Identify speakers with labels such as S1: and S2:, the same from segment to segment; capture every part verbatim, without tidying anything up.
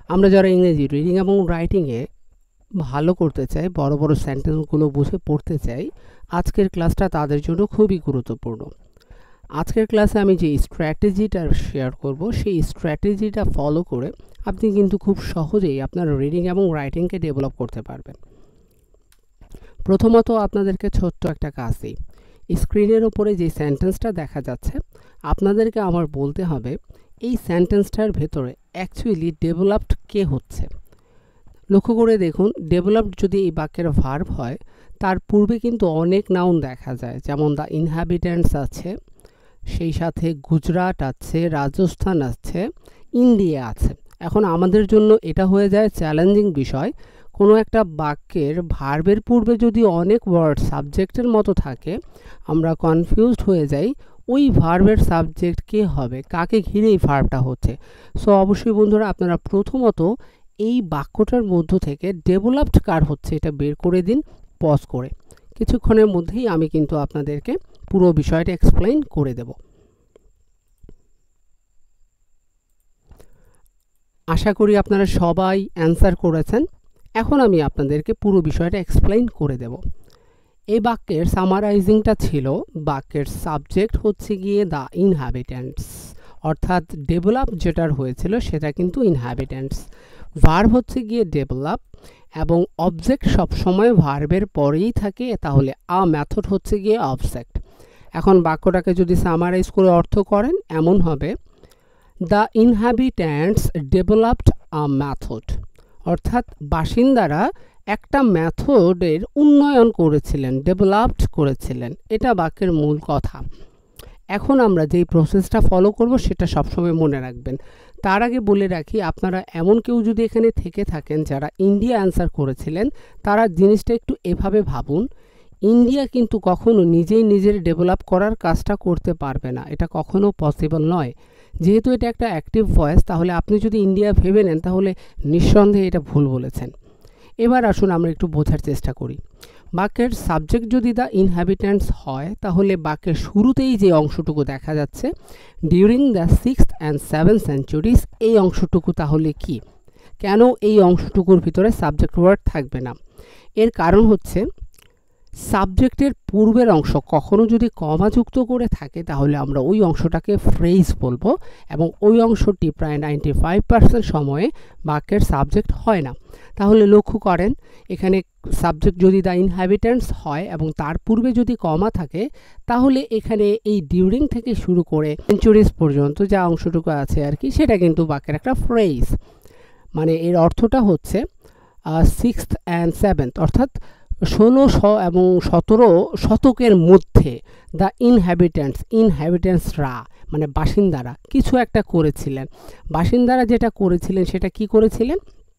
S1: আমরা যারা ইংরেজি রিডিং এবং রাইটিংয়ে ভালো করতে চাই, বড় বড় সেন্টেন্সগুলো বুঝে পড়তে চাই, আজকের ক্লাসটা তাদের জন্য খুবই গুরুত্বপূর্ণ। আজকের ক্লাসে আমি যে স্ট্র্যাটেজিটা শেয়ার করব, সেই স্ট্র্যাটেজিটা ফলো করে আপনি কিন্তু খুব সহজেই আপনার রিডিং এবং রাইটিংকে ডেভেলপ করতে পারবেন। প্রথমত আপনাদেরকে ছোট্ট একটা কাজ দিই। স্ক্রিনের ওপরে যে সেন্টেন্সটা দেখা যাচ্ছে, আপনাদেরকে আমার বলতে হবে এই সেন্টেন্সটার ভেতরে অ্যাকচুয়ালি ডেভেলপড কে হচ্ছে। লক্ষ্য করে দেখুন, ডেভেলপড যদি এই বাক্যের ভার্ব হয়, তার পূর্বে কিন্তু অনেক নাউন দেখা যায়, যেমন দ্য ইনহ্যাবিটেন্টস আছে, সেই সাথে গুজরাট আছে, রাজস্থান আছে, ইন্ডিয়া আছে। এখন আমাদের জন্য এটা হয়ে যায় চ্যালেঞ্জিং বিষয়। কোনো একটা বাক্যের ভার্বের পূর্বে যদি অনেক ওয়ার্ড সাবজেক্টের মতো থাকে, আমরা কনফিউজড হয়ে যাই ওই ভার্বের সাবজেক্ট কে হবে, কাকে ঘিরে এই ভার্বটা হচ্ছে। সো অবশ্যই বন্ধুরা, আপনারা প্রথমত এই বাক্যটার মধ্য থেকে ডেভেলপড কার হচ্ছে এটা বের করে দিন পজ করে। কিছুক্ষণের মধ্যেই আমি কিন্তু আপনাদেরকে পুরো বিষয়টা এক্সপ্লেইন করে দেব। আশা করি আপনারা সবাই অ্যান্সার করেছেন। এখন আমি আপনাদেরকে পুরো বিষয়টা এক্সপ্লেইন করে দেব। এই বাক্যের সামারাইজিংটা ছিল, বাক্যের সাবজেক্ট হচ্ছে গিয়ে দ্য ইনহ্যাবিটেন্টস, অর্থাৎ ডেভেলপ যেটার হয়েছিল সেটা কিন্তু ইনহ্যাবিটেন্টস। ভার্ব হচ্ছে গিয়ে ডেভেলপ এবং অবজেক্ট সবসময় ভার্বের পরেই থাকে, তাহলে আ মেথড হচ্ছে গিয়ে অবজেক্ট। এখন বাক্যটাকে যদি সামারাইজ করে অর্থ করেন, এমন হবে the inhabitants developed a method, অর্থাৎ বাসিন্দারা একটা মেথডের উন্নয়ন করেছিলেন, ডেভেলপড করেছিলেন। এটা বাক্যের মূল কথা। এখন আমরা যেই প্রসেসটা ফলো করব সেটা সবসময় মনে রাখবেন। তার আগে বলে রাখি, আপনারা এমন কেউ যদি এখানে থেকে থাকেন যারা ইন্ডিয়া অ্যান্সার করেছিলেন, তারা জিনিসটা একটু এভাবে ভাবুন, ইন্ডিয়া কিন্তু কখনো নিজেই নিজের ডেভেলপ করার কাজটা করতে পারবে না, এটা কখনো পসিবল নয়। যেহেতু এটা একটা অ্যাক্টিভ ভয়েস, তাহলে আপনি যদি ইন্ডিয়া ভেবে নেন তাহলে নিঃসন্দেহে এটা ভুল বলেছেন। এবার আসুন আমরা একটু বোঝার চেষ্টা করি। বাক্যের সাবজেক্ট যদি দ্য ইনহ্যাবিটেন্টস হয়, তাহলে বাক্যের শুরুতেই যে অংশটুকু দেখা যাচ্ছে during the sixth and seventh centuries, এই অংশটুকু তাহলে কি? কেন এই অংশটুকুর ভিতরে সাবজেক্ট ওয়ার্ড থাকবে না? এর কারণ হচ্ছে সাবজেক্টের পূর্বের অংশ কখনো যদি কমাযুক্ত করে থাকে, তাহলে আমরা ওই অংশটাকে ফ্রেজ বলবো, এবং ওই অংশটি প্রায় নাইনটি ফাইভ পার্সেন্ট সময়ে বাক্যের সাবজেক্ট হয় না। তাহলে লক্ষ্য করেন, এখানে সাবজেক্ট যদি দ্য ইনহ্যাবিটেন্টস হয় এবং তার পূর্বে যদি কমা থাকে, তাহলে এখানে এই ডিউরিং থেকে শুরু করে সেঞ্চুরিজ পর্যন্ত যা অংশটুকু আছে আর কি, সেটা কিন্তু বাক্যের একটা ফ্রেজ। মানে এর অর্থটা হচ্ছে সিক্সথ অ্যান্ড সেভেন্থ, অর্থাৎ ষোলোশো এবং সতেরো শতকের মধ্যে দ্য ইনহ্যাবিটেন্টস, ইনহ্যাবিটেন্টসরা মানে বাসিন্দারা কিছু একটা করেছিলেন। বাসিন্দারা যেটা করেছিলেন সেটা কি করেছিলেন?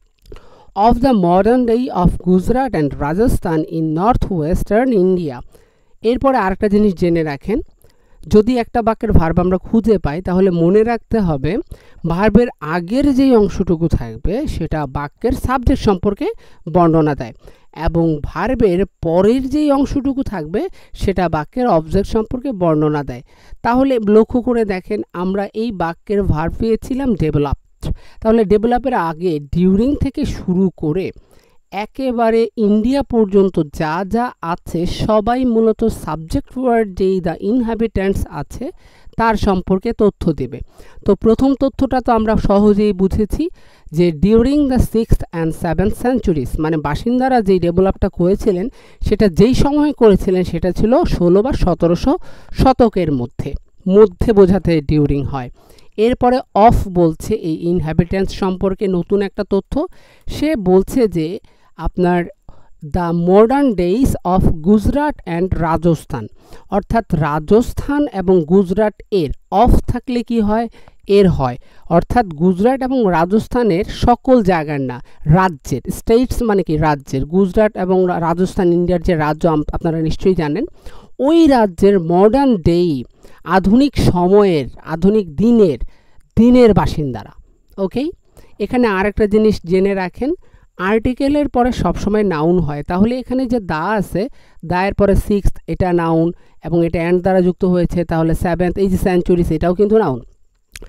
S1: Of the modern day of Gujarat and Rajasthan in north western India. এরপরে আরেকটা জিনিস জেনে রাখেন, যদি একটা বাক্যের ভার্ব আমরা খুঁজে পাই, তাহলে মনে রাখতে হবে ভার্বের আগের যেই অংশটুকু থাকবে সেটা বাক্যের সাবজেক্ট সম্পর্কে বর্ণনা দেয়, এবং ভার্বের পরের যেই অংশটুকু থাকবে সেটা বাক্যের অবজেক্ট সম্পর্কে বর্ণনা দেয়। তাহলে লক্ষ্য করে দেখেন, আমরা এই বাক্যের ভার্ব পেয়েছিলাম ডেভেলপ। তাহলে ডেভেলপের আগে ডিউরিং থেকে শুরু করে একেবারে ইন্ডিয়া পর্যন্ত যা যা আছে সবাই মূলত সাবজেক্ট ওয়ার্ড যেই দ্য ইনহ্যাবিটেন্টস আছে তার সম্পর্কে তথ্য দেবে। তো প্রথম তথ্যটা তো আমরা সহজেই বুঝেছি যে during the sixth and seventh centuries, মানে বাসিন্দারা যেই ডেভেলপটা করেছিলেন সেটা যেই সময় করেছিলেন সেটা ছিল ষোলো বা সতেরোশো শতকের মধ্যে মধ্যে বোঝাতে ডিউরিং হয়। এরপরে অফ বলছে এই ইনহ্যাবিটেন্টস সম্পর্কে নতুন একটা তথ্য। সে বলছে যে আপনার the modern days of Gujarat and Rajasthan, অর্থাৎ রাজস্থান এবং গুজরাট এর অফ থাকলে কি হয়? এর হয়, অর্থাৎ গুজরাট এবং রাজস্থানের সকল জায়গার না, রাজ্যের। স্টেটস মানে কি? রাজ্যের। গুজরাট এবং রাজস্থান ইন্ডিয়ার যে রাজ্য আপনারা নিশ্চয়ই জানেন, ওই রাজ্যের মডার্ন ডেই, আধুনিক সময়ের, আধুনিক দিনের দিনের বাসিন্দারা। ওকে, এখানে আরেকটা জিনিস জেনে রাখেন, আর্টিকেলের পরে সবসময় নাউন হয়, তাহলে এখানে যে দা আছে, দায়ের পরে সিক্সথ এটা নাউন এবং এটা অ্যান্ড দ্বারা যুক্ত হয়েছে, তাহলে সেভেন্থ এই যে সেঞ্চুরিজ এটাও কিন্তু নাউন।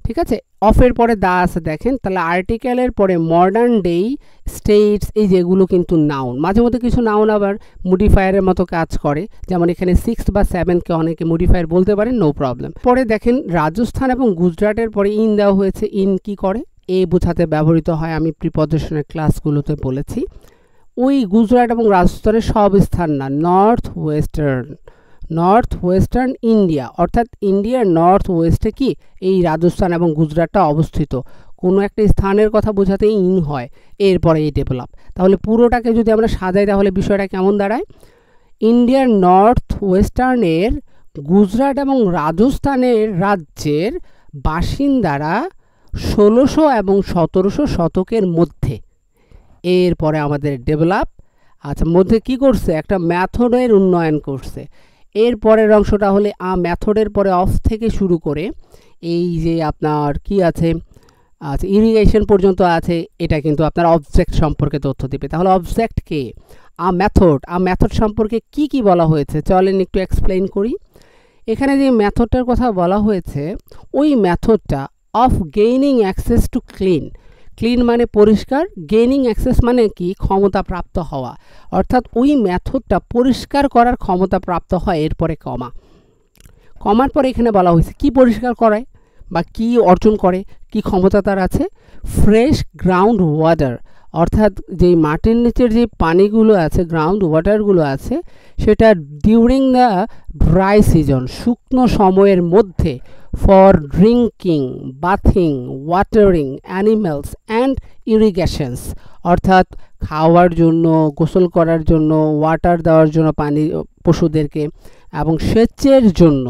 S1: ঠিক আছে, অফের পরে দা আছে দেখেন, তাহলে আর্টিকেলের পরে মডার্ন ডে, স্টেটস, এই যেগুলো কিন্তু নাউন। মাঝে মধ্যে কিছু নাউন আবার মডিফায়ারের মতো কাজ করে, যেমন এখানে সিক্স বা সেভেনকে অনেকে মডিফায়ার বলতে পারেন, নো প্রবলেম। পরে দেখেন রাজস্থান এবং গুজরাটের পরে ইন দেওয়া হয়েছে। ইন কি করে? এ বোঝাতে ব্যবহৃত হয়, আমি প্রিপজিশনের ক্লাসগুলোতে বলেছি। ওই গুজরাট এবং রাজস্থানের সব স্থান না, north western, north western India, অর্থাৎ ইন্ডিয়ার নর্থ ওয়েস্টে কি এই রাজস্থান এবং গুজরাটটা অবস্থিত। কোনো একটা স্থানের কথা বোঝাতে ইন হয়, এরপরে এই ডেভেলপ। তাহলে পুরোটাকে যদি আমরা সাজাই তাহলে বিষয়টা কেমন দাঁড়ায়? ইন্ডিয়ার নর্থ ওয়েস্টার্নের গুজরাট এবং রাজস্থানের রাজ্যের বাসিন্দারা ষোলোশো এবং সতেরোশো শতকের মধ্যে, এরপরে আমাদের ডেভেলপ, আচ্ছা মধ্যে কি করছে? একটা ম্যাথডের উন্নয়ন করছে। এর পরের অংশটা হলে আ ম্যাথডের পরে অফ থেকে শুরু করে এই যে আপনার কি আছে, আচ্ছা ইরিগেশন পর্যন্ত আছে, এটা কিন্তু আপনার অবজেক্ট সম্পর্কে তথ্য দিবে। তাহলে অবজেক্ট কে? A method. আ ম্যাথড সম্পর্কে কি কি বলা হয়েছে চলেন একটু এক্সপ্লেইন করি। এখানে যে ম্যাথডটার কথা বলা হয়েছে, ওই ম্যাথডটা of gaining access to clean, clean মানে পরিষ্কার, গেইনিং অ্যাক্সেস মানে কি? ক্ষমতা প্রাপ্ত হওয়া, অর্থাৎ ওই মেথডটা পরিষ্কার করার ক্ষমতা প্রাপ্ত হয়। এরপরে কমা, কমার পরে এখানে বলা হয়েছে কি পরিষ্কার করায় বা কি অর্জন করে, কি ক্ষমতা তার আছে? ফ্রেশ গ্রাউন্ড ওয়াটার, অর্থাৎ যেই মাটির নিচের যে পানিগুলো আছে, গ্রাউন্ড ওয়াটারগুলো আছে, সেটা ডিউরিং দ্য ড্রাই সিজন, শুকনো সময়ের মধ্যে, for drinking, bathing, watering animals and irrigations, অর্থাৎ খাওয়ার জন্য, গোসল করার জন্য, ওয়াটার দেওয়ার জন্য পানি পশুদেরকে, এবং সেচের জন্য,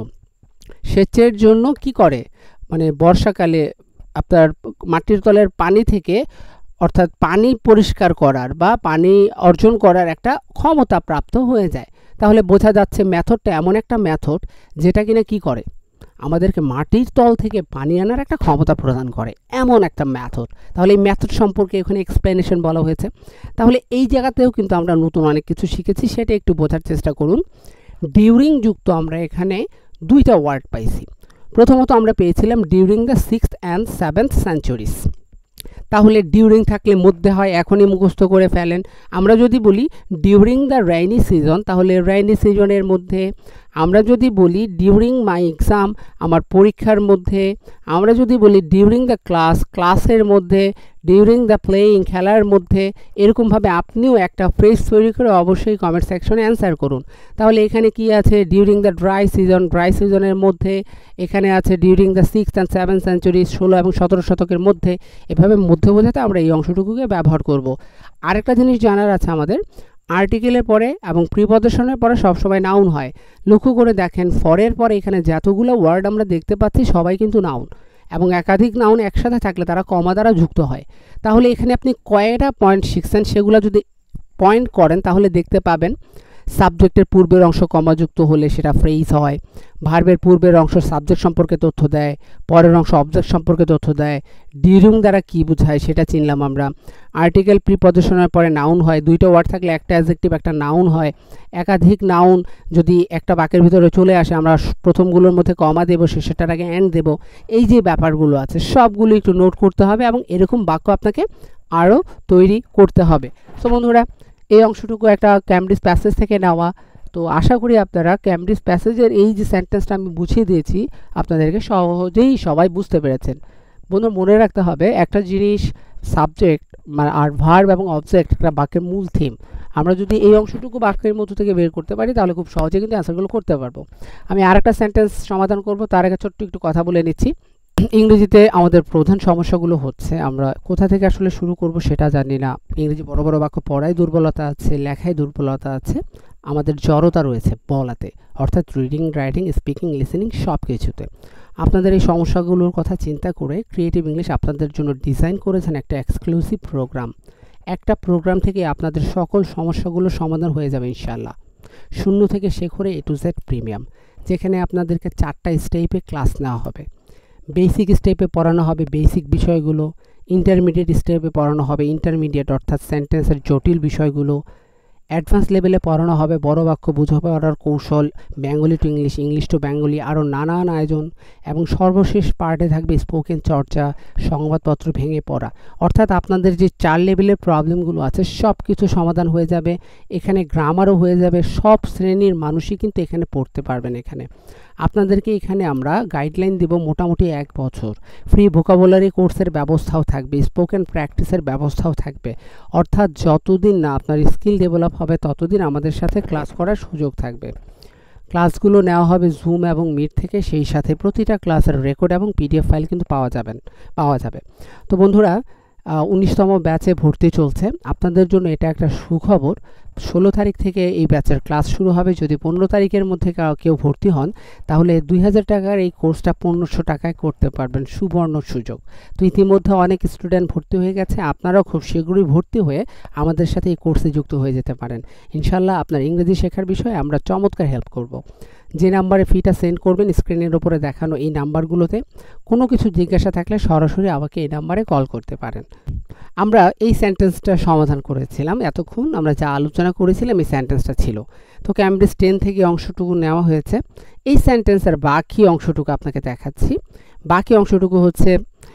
S1: সেচের জন্য কি করে? মানে বর্ষাকালে আপনার মাটির তলের পানি থেকে, অর্থাৎ পানি পরিষ্কার করার বা পানি অর্জন করার একটা ক্ষমতা প্রাপ্ত হয়ে যায়। তাহলে বোঝা যাচ্ছে মেথডটা এমন একটা মেথড যেটা কিনা কি করে? আমাদেরকে মাটির তল থেকে পানি আনার একটা ক্ষমতা প্রদান করে, এমন একটা মেথড। তাহলে এই মেথড সম্পর্কে এখানে এক্সপ্লেনেশন বলা হয়েছে। তাহলে এই জায়গাতেও কিন্তু আমরা নতুন অনেক কিছু শিখেছি, সেটা একটু বোঝার চেষ্টা করুন। ডিউরিং যুক্ত আমরা এখানে দুইটা ওয়ার্ড পাইছি। প্রথমত আমরা পেয়েছিলাম during the sixth and seventh centuries. তাহলে ডিউরিং থাকলে মধ্যে হয়, এখনই মুখস্থ করে ফেলেন। আমরা যদি বলি ডিউরিং দ্য রেইনি সিজন, তাহলে রেইনি সিজনের মধ্যে। আমরা যদি বলি ডিউরিং মাই এক্সাম, আমার পরীক্ষার মধ্যে। আমরা যদি বলি ডিউরিং দ্য ক্লাস, ক্লাসের মধ্যে। ডিউরিং দ্য প্লেয়িং, খেলার মধ্যে। এরকমভাবে আপনিও একটা ফ্রেজ তৈরি করে অবশ্যই কমেন্ট সেকশনে অ্যান্সার করুন। তাহলে এখানে কি আছে? During the dry season, dry সিজনের মধ্যে। এখানে আছে during the six and seven century, ষোলো এবং সতেরো শতকের মধ্যে। এভাবে মধ্যে বোঝাতে আমরা এই অংশটুকুকে ব্যবহার করব। আরেকটা জিনিস জানার আছে আমাদের, আর্টিকেলের পরে এবং প্রিপজিশনের পরে সবসময় নাউন হয়। লক্ষ্য করে দেখেন ফরের পরে এখানে যতগুলো ওয়ার্ড আমরা দেখতে পাচ্ছি সবাই কিন্তু নাউন, এবং একাধিক নাউন একসাথে থাকলে তারা কমা দ্বারা যুক্ত হয়। তাহলে এখানে আপনি কয়টা পয়েন্ট শিখছেন সেগুলো যদি পয়েন্ট করেন তাহলে দেখতে পাবেন সাবজেক্টের পূর্বের অংশ কমাযুক্ত হলে সেটা ফ্রেজ হয়, ভার্বের পূর্বের অংশ সাবজেক্ট সম্পর্কে তথ্য দেয়, পরের অংশ অবজেক্ট সম্পর্কে তথ্য দেয়, ডিউরিং দ্বারা কী বোঝায় সেটা চিনলাম আমরা। আর্টিকেল প্রিপজিশনের পরে নাউন হয়, দুইটা ওয়ার্ড থাকলে একটা অ্যাডজেক্টিভ একটা নাউন হয়। একাধিক নাউন যদি একটা বাক্যের ভিতরে চলে আসে আমরা প্রথমগুলোর মধ্যে কমা দেবো, শেষেরটার আগে অ্যান্ড দেবো। এই যে ব্যাপারগুলো আছে সবগুলো একটু নোট করতে হবে এবং এরকম বাক্য আপনাকে আরও তৈরি করতে হবে। তো বন্ধুরা, এই অংশটুকু একটা ক্যামব্রিজ প্যাসেজ থেকে নেওয়া। তো আশা করি আপনারা ক্যামব্রিজ প্যাসেজের এই যে সেন্টেন্সটা আমি বুঝিয়ে দিয়েছি আপনাদেরকে সহজেই সবাই বুঝতে পেরেছেন। বন্ধু মনে রাখতে হবে একটা জিনিস, সাবজেক্ট মানে আর ভার্ব এবং অবজেক্ট একটা বাক্যের মূল থিম। আমরা যদি এই অংশটুকু বাক্যের মধ্য থেকে বের করতে পারি তাহলে খুব সহজে কিন্তু অ্যান্সারগুলো করতে পারবো। আমি আর একটা সেন্টেন্স সমাধান করব, তার আগে ছোট্ট একটু কথা বলে নিচ্ছি। ইংরেজিতে আমাদের প্রধান সমস্যাগুলো হচ্ছে আমরা কোথা থেকে আসলে শুরু করব সেটা জানি না। ইংরেজি বড় বড় বাক্য পড়ায় দুর্বলতা আছে, লেখায় দুর্বলতা আছে, আমাদের জড়তা রয়েছে বলাতে, অর্থাৎ রিডিং, রাইটিং, স্পিকিং, লিসেনিং সব কিছুতে। আপনাদের এই সমস্যাগুলোর কথা চিন্তা করে ক্রিয়েটিভ ইংলিশ আপনাদের জন্য ডিজাইন করেছেন একটা এক্সক্লুসিভ প্রোগ্রাম। একটা প্রোগ্রাম থেকে আপনাদের সকল সমস্যাগুলোর সমাধান হয়ে যাবে ইনশাআল্লাহ। শূন্য থেকে শেখরে এ টু জেড প্রিমিয়াম, যেখানে আপনাদেরকে চারটা স্টেপে ক্লাস নেওয়া হবে। বেসিক স্টেপে পড়ানো হবে বেসিক বিষয়গুলো, ইন্টারমিডিয়েট স্টেপে পড়ানো হবে ইন্টারমিডিয়েট অর্থাৎ সেন্টেন্সের জটিল বিষয়গুলো, অ্যাডভান্স লেভেলে পড়ানো হবে বড় বাক্য বুঝে পড়ার কৌশল, Bengali to English, English to Bengali, আরও নানান আয়োজন, এবং সর্বশেষ পার্টে থাকবে স্পোকেন চর্চা, সংবাদপত্র ভেঙে পড়া। অর্থাৎ আপনাদের যে চার লেভেলের প্রবলেমগুলো আছে সব কিছু সমাধান হয়ে যাবে। এখানে গ্রামারও হয়ে যাবে, সব শ্রেণীর মানুষই কিন্তু এখানে পড়তে পারবেন। এখানে আপনাদেরকে এখানে আমরা গাইডলাইন দেব মোটামুটি এক বছর। ফ্রি ভোকাবুলারি কোর্সের ব্যবস্থাও থাকবে, স্পোকেন প্র্যাকটিসের ব্যবস্থাও থাকবে। অর্থাৎ যতদিন না আপনার স্কিল ডেভেলপ হবে ততদিন আমাদের সাথে ক্লাস করার সুযোগ থাকবে। ক্লাসগুলো নেওয়া হবে জুম এবং মিট থেকে, সেই সাথে প্রতিটা ক্লাসের রেকর্ড এবং পিডিএফ ফাইল কিন্তু পাওয়া যাবেন পাওয়া যাবে তো বন্ধুরা, উনিশতম ব্যাচে ভর্তি চলছে। আপনাদের জন্য এটা একটা সুখবর। ষোলো তারিখ থেকে এই ব্যাচের ক্লাস শুরু হবে। যদি পনেরো তারিখের মধ্যে কেউ ভর্তি হন তাহলে দুই হাজার টাকার এই কোর্সটা পনেরোশো টাকায় করতে পারবেন, সুবর্ণ সুযোগ। তো ইতিমধ্যে অনেক স্টুডেন্ট ভর্তি হয়ে গেছে, আপনারাও খুব শীঘ্রই ভর্তি হয়ে আমাদের সাথে এই কোর্সে যুক্ত হয়ে যেতে পারেন। ইনশাল্লাহ আপনার ইংরেজি শেখার বিষয়ে আমরা চমৎকার হেল্প করব। যে নাম্বারে ফিটা সেন্ড করবেন স্ক্রিনের উপরে দেখানো এই নাম্বারগুলোতে, কোনো কিছু জিজ্ঞাসা থাকলে সরাসরি আমাকে এই নাম্বারে কল করতে পারেন। আমরা এই সেন্টেন্সটা সমাধান করেছিলাম, এতক্ষণ আমরা যা আলোচনা করেছিলাম এই সেন্টেন্সটা ছিল। তো ক্যামব্রিজ টেন থেকে অংশটুকু নেওয়া হয়েছে। এই সেন্টেন্সের বাকি অংশটুকু আপনাকে দেখাচ্ছি। বাকি অংশটুকু হচ্ছে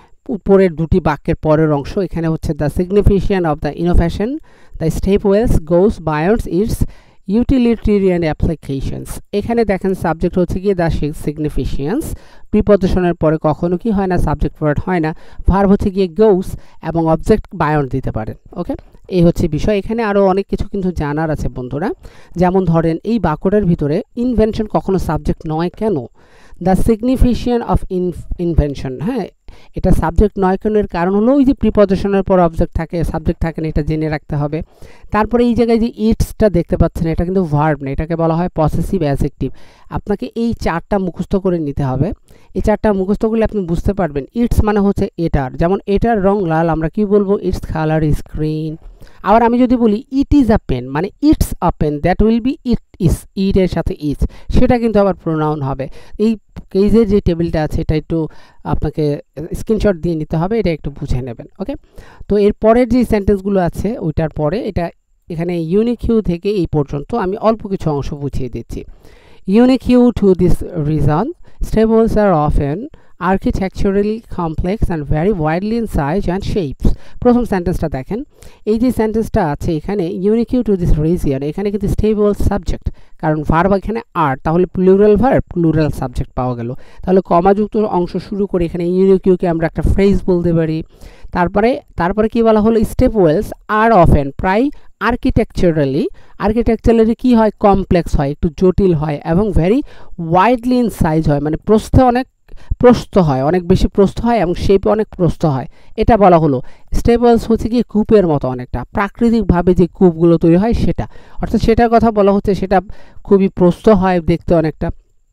S1: উপরের দুটি বাক্যের পরের অংশ। এখানে হচ্ছে the signification of the innovation, the step wells goes beyond its utilitarian applications. এখানে দেখেন সাবজেক্ট হচ্ছে গিয়ে দ্য সিগনিফিকেশনস, প্রিপজিশনের পরে কখনো কি হয় না, সাবজেক্ট ওয়ার্ড হয় না, ভার্ব হচ্ছে গিয়ে গোস এবং অবজেক্ট বায়ন্ড দিতে পারেন। ওকে, এই হচ্ছে বিষয়। এখানে আরও অনেক কিছু কিন্তু জানার আছে বন্ধুরা। যেমন ধরেন এই বাক্যটার ভিতরে ইনভেনশন কখনো সাবজেক্ট নয় কেন, দ্য সিগনিফিকেশন অফ ইনভেনশন, হ্যাঁ এটা সাবজেক্ট নয় কেন এর কারণ হলো ওই যে প্রিপজিশনের পর অবজেক্ট থাকে, সাবজেক্ট থাকে না, এটা জেনে রাখতে হবে। তারপরে এই জায়গায় যে ইটসটা দেখতে পাচ্ছেন এটা কিন্তু ভার্ব না, এটাকে বলা হয় পসেসিভ অ্যাডজেক্টিভ। আপনাকে এই চারটা মুখস্থ করে নিতে হবে। এই চারটা মুখস্থ করলে আপনি বুঝতে পারবেন ইটস মানে হচ্ছে এটার, যেমন এটার রং লাল, আমরা কি বলবো, ইটস কালার ইজ গ্রিন। আবার আমি যদি বলি ইট ইজ আ পেন, মানে it's a pen, that will be it is, it এর সাথে ইজ, সেটা কিন্তু আবার প্রোনাউন হবে। এই কেজের যে টেবিলটা আছে এটা একটু আপনাকে স্ক্রিনশট দিয়ে নিতে হবে, এটা একটু বুঝে নেবেন। ওকে, তো এর পরের যে সেন্টেন্সগুলো আছে ওইটার পরে এটা এখানে ইউনিক ইউ থেকে এই পর্যন্ত আমি অল্প কিছু অংশ বুঝিয়ে দিচ্ছি। Unique you to this reason stables are often architecturally complex and very widely in size and shapes। প্রথম সেন্টেন্সটা দেখেন, এই যে সেন্টেন্সটা আছে এখানে unique you to this reason, এখানে কিন্তু স্টেবল সাবজেক্ট, কারণ ভার্ব এখানে আর, তাহলে প্লুরাল ভার্ব প্লুরাল সাবজেক্ট পাওয়া গেল। তাহলে কমাযুক্ত অংশ শুরু করে এখানে ইউনিক ইউকে আমরা একটা ফ্রেজ বলতে পারি। তারপরে তারপরে কি বলা হলো, স্টেপ ওয়েলস আর অফেন, প্রায় আর্কিটেকচারালি, আর্কিটেকচারালি কি হয়, কমপ্লেক্স হয়, একটু জটিল হয়, এবং ভেরি ওয়াইডলি ইন সাইজ হয়, মানে প্রস্থে অনেক প্রস্থ হয়, অনেক বেশি প্রস্থ হয় এবং শেপে অনেক প্রস্থ হয়, এটা বলা হলো। স্টেবলস হচ্ছে কি কূপের মতো, অনেকটা প্রাকৃতিকভাবে যে কূপগুলো তৈরি হয় সেটা, অর্থাৎ সেটার কথা বলা হচ্ছে, সেটা খুবই প্রস্থ হয় দেখতে অনেকটা।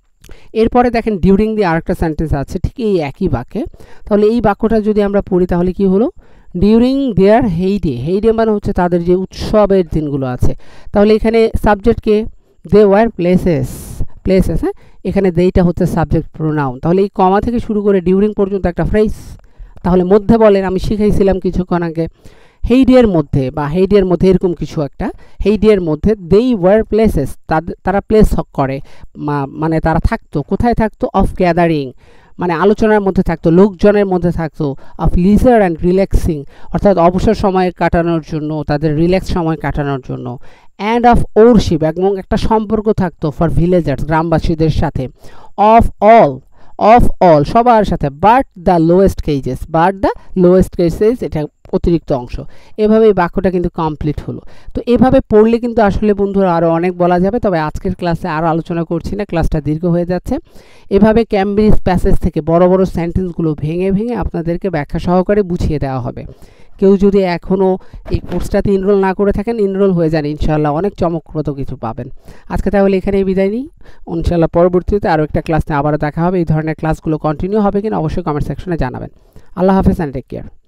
S1: এরপরে দেখেন ডিউরিং দি আরেকটা সেন্টেন্স আছে ঠিক এই একই বাক্যে। তাহলে এই বাক্যটা যদি আমরা পড়ি তাহলে কি হলো, ডিউরিং দেয়ার হেইডে, হেইডে মানে হচ্ছে তাদের যে উৎসবের দিনগুলো আছে। তাহলে এখানে সাবজেক্টকে দে ওয়ার প্লেসেস, প্লেসেস, হ্যাঁ এখানে দেইটা হচ্ছে সাবজেক্ট প্রোনাউন। তাহলে এই কমা থেকে শুরু করে ডিউরিং পর্যন্ত একটা ফ্রেজ। তাহলে মধ্যে বলেন, আমি শিখাইছিলাম কিছুক্ষণ আগে, হেইডের মধ্যে বা হেইডের মধ্যে এরকম কিছু একটা, হেইডের মধ্যে দেই ওয়ার প্লেসেস, তারা প্লেস করে, মানে তারা থাকতো, কোথায় থাকতো, অফ গ্যাদারিং মানে আলোচনার মধ্যে থাকতো, লোকজনের মধ্যে থাকতো, অফ লিজার অ্যান্ড রিল্যাক্সিং অর্থাৎ অবসর সময় কাটানোর জন্য, তাদের রিল্যাক্স সময় কাটানোর জন্য, অ্যান্ড অফ ওরশিপ এবং একটা সম্পর্ক থাকতো ফর ভিলেজার্স গ্রামবাসীদের সাথে, অফ অল, অফ অল সবার সাথে, but the lowest cages, but the lowest cages এটা অতিরিক্ত অংশ। এভাবে এই বাক্যটা কিন্তু কমপ্লিট হলো। তো এভাবে পড়লে কিন্তু আসলে বন্ধুরা আরও অনেক বলা যাবে, তবে আজকের ক্লাসে আরও আলোচনা করছি না, ক্লাসটা দীর্ঘ হয়ে যাচ্ছে। এভাবে ক্যামব্রিজ প্যাসেজ থেকে বড় বড় সেন্টেন্সগুলো ভেঙে ভেঙে আপনাদেরকে ব্যাখ্যা সহকারে বুঝিয়ে দেওয়া হবে। কেউ যদি এখনও এই কোর্সটাতে এনরোল না করে থাকেন, এনরোল হয়ে যান, ইনশাআল্লাহ অনেক চমকপ্রদ কিছু পাবেন। আজকে তাহলে এখানেই বিদায় নিই, ইনশাআল্লাহ পরবর্তীতে আরও একটা ক্লাস নিয়ে আবারও দেখা হবে। এই ধরনের ক্লাসগুলো কন্টিনিউ হবে কিনা অবশ্যই কমেন্ট সেকশনে জানাবেন। আল্লাহ হাফেজ অ্যান্ড টেক কেয়ার।